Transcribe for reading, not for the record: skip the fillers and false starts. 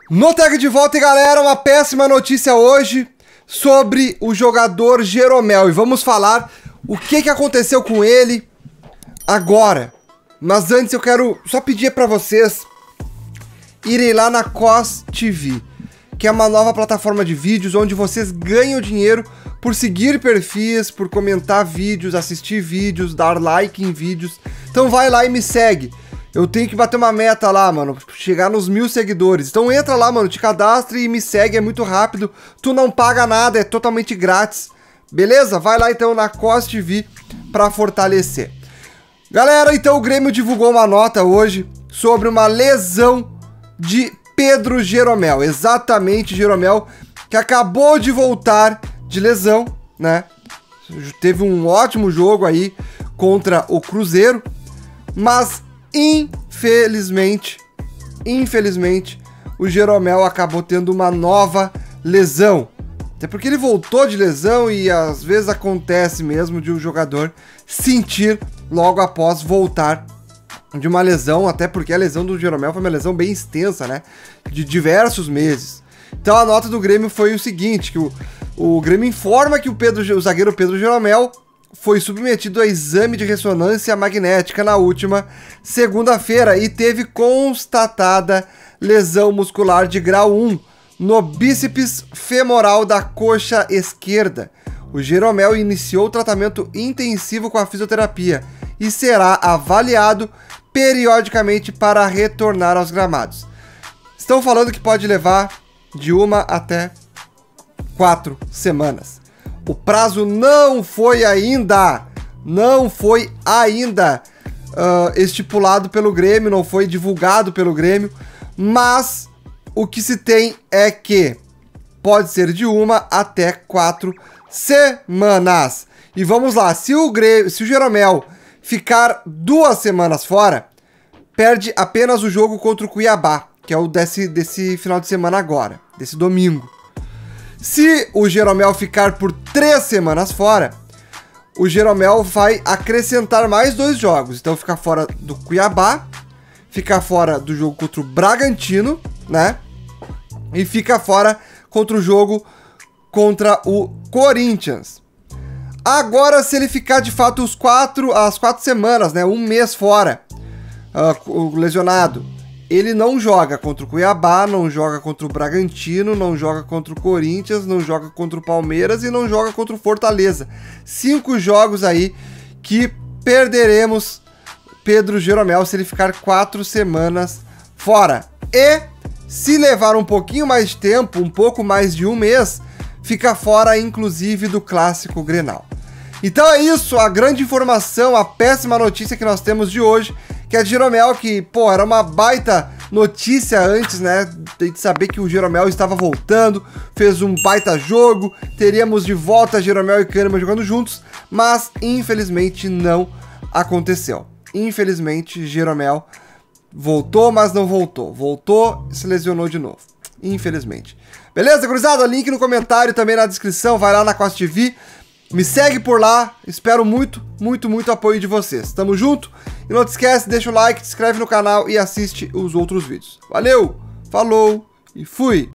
No Tag de volta, galera, uma péssima notícia hoje sobre o jogador Jeromel. E vamos falar o que aconteceu com ele agora. Mas antes eu quero só pedir para vocês irem lá na COS TV, que é uma nova plataforma de vídeos onde vocês ganham dinheiro por seguir perfis, por comentar vídeos, assistir vídeos, dar like em vídeos. Então vai lá e me segue. Eu tenho que bater uma meta lá, mano, chegar nos 1000 seguidores. Então entra lá, mano, te cadastre e me segue, é muito rápido. Tu não paga nada, é totalmente grátis. Beleza? Vai lá então na COS TV pra fortalecer. Galera, então o Grêmio divulgou uma nota hoje sobre uma lesão de Pedro Jeromel. Exatamente, Jeromel, que acabou de voltar de lesão, né? Teve um ótimo jogo aí contra o Cruzeiro, mas infelizmente, o Jeromel acabou tendo uma nova lesão. Até porque ele voltou de lesão e às vezes acontece mesmo de um jogador sentir logo após voltar de uma lesão, até porque a lesão do Jeromel foi uma lesão bem extensa, né? De diversos meses. Então a nota do Grêmio foi o seguinte, que o Grêmio informa que o zagueiro Pedro Jeromel foi submetido a exame de ressonância magnética na última segunda-feira e teve constatada lesão muscular de grau 1 no bíceps femoral da coxa esquerda. O Jeromel iniciou o tratamento intensivo com a fisioterapia e será avaliado periodicamente para retornar aos gramados. Estão falando que pode levar de 1 até 4 semanas. O prazo não foi ainda estipulado pelo Grêmio, não foi divulgado pelo Grêmio, mas o que se tem é que pode ser de 1 até 4 semanas. E vamos lá, se o Jeromel ficar 2 semanas fora, perde apenas o jogo contra o Cuiabá, que é o desse final de semana agora, desse domingo. Se o Jeromel ficar por 3 semanas fora, o Jeromel vai acrescentar mais 2 jogos. Então fica fora do Cuiabá, fica fora do jogo contra o Bragantino, né? E fica fora contra o jogo contra o Corinthians. Agora, se ele ficar de fato as 4 semanas, né? 1 mês fora, o lesionado, ele não joga contra o Cuiabá, não joga contra o Bragantino, não joga contra o Corinthians, não joga contra o Palmeiras e não joga contra o Fortaleza. 5 jogos aí que perderemos Pedro Jeromel se ele ficar 4 semanas fora. E se levar um pouquinho mais de tempo, um pouco mais de 1 mês, fica fora inclusive do Clássico Grenal. Então é isso, a grande informação, a péssima notícia que nós temos de hoje, que é de Jeromel, que, pô, era uma baita notícia antes, né, de saber que o Jeromel estava voltando, fez um baita jogo, teríamos de volta Jeromel e Kahneman jogando juntos, mas infelizmente não aconteceu. Infelizmente, Jeromel voltou, mas não voltou. Voltou e se lesionou de novo. Infelizmente. Beleza, gurizada? Link no comentário, também na descrição, vai lá na COS TV. Me segue por lá, espero muito apoio de vocês. Tamo junto? E não te esquece, deixa o like, se inscreve no canal e assiste os outros vídeos. Valeu, falou e fui!